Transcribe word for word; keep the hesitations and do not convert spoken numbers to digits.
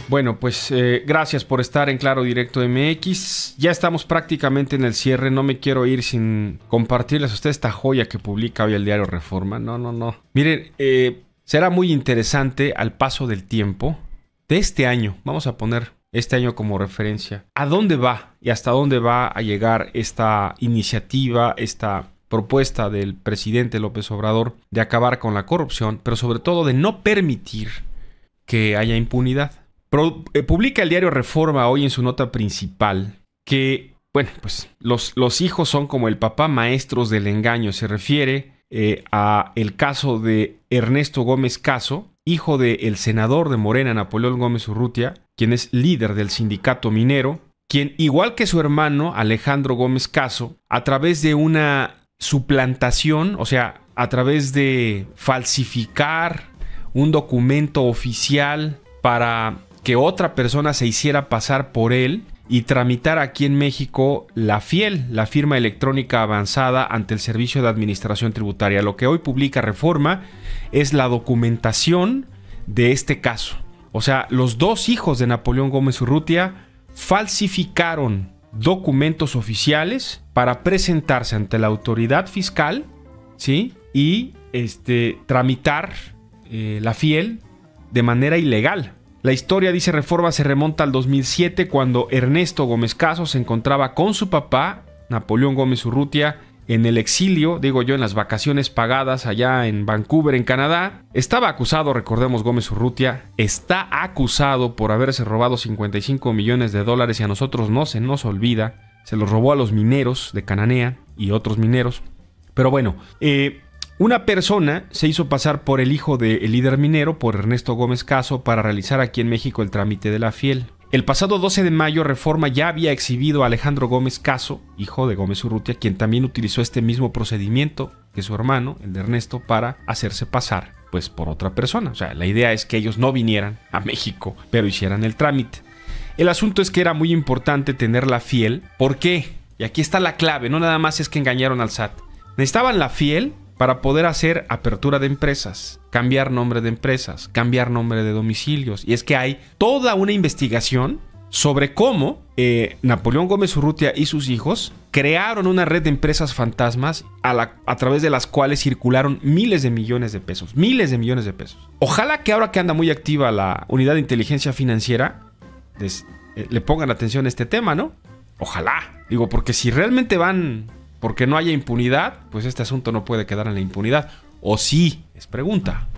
Bueno, pues eh, gracias por estar en Claro Directo M X. Ya estamos prácticamente en el cierre. No me quiero ir sin compartirles a ustedes esta joya que publica hoy el diario Reforma. No, no, no. Miren, eh, será muy interesante al paso del tiempo de este año. Vamos a poner este año como referencia. ¿A dónde va y hasta dónde va a llegar esta iniciativa, esta propuesta del presidente López Obrador de acabar con la corrupción, pero sobre todo de no permitir que haya impunidad? Pro, eh, publica el diario Reforma hoy en su nota principal que, bueno, pues los, los hijos son como el papá maestros del engaño. Se refiere eh, a el caso de Ernesto Gómez Caso, hijo del senador de Morena, Napoleón Gómez Urrutia, quien es líder del sindicato minero, quien, igual que su hermano Alejandro Gómez Caso, a través de una suplantación, o sea, a través de falsificar un documento oficial para que otra persona se hiciera pasar por él y tramitar aquí en México la FIEL, la firma electrónica avanzada ante el Servicio de Administración Tributaria. Lo que hoy publica Reforma es la documentación de este caso. O sea, los dos hijos de Napoleón Gómez Urrutia falsificaron documentos oficiales para presentarse ante la autoridad fiscal, ¿sí? Y este, tramitar eh, la FIEL de manera ilegal. La historia, dice Reforma, se remonta al dos mil siete, cuando Ernesto Gómez Caso se encontraba con su papá, Napoleón Gómez Urrutia, en el exilio, digo yo, en las vacaciones pagadas allá en Vancouver, en Canadá. Estaba acusado, recordemos, Gómez Urrutia, está acusado por haberse robado cincuenta y cinco millones de dólares y a nosotros no se nos olvida. Se los robó a los mineros de Cananea y otros mineros. Pero bueno, eh... una persona se hizo pasar por el hijo del líder minero, por Ernesto Gómez Caso, para realizar aquí en México el trámite de la FIEL. El pasado doce de mayo, Reforma ya había exhibido a Alejandro Gómez Caso, hijo de Gómez Urrutia, quien también utilizó este mismo procedimiento que su hermano, el de Ernesto, para hacerse pasar pues por otra persona. O sea, la idea es que ellos no vinieran a México, pero hicieran el trámite. El asunto es que era muy importante tener la FIEL. ¿Por qué? Y aquí está la clave. No nada más es que engañaron al S A T. Necesitaban la FIEL para poder hacer apertura de empresas, cambiar nombre de empresas, cambiar nombre de domicilios. Y es que hay toda una investigación sobre cómo eh, Napoleón Gómez Urrutia y sus hijos crearon una red de empresas fantasmas a, la, a través de las cuales circularon miles de millones de pesos. Miles de millones de pesos. Ojalá que ahora que anda muy activa la Unidad de Inteligencia Financiera, les, eh, le pongan atención a este tema, ¿no? Ojalá. Digo, porque si realmente van porque no haya impunidad, pues este asunto no puede quedar en la impunidad. ¿O sí? Es pregunta.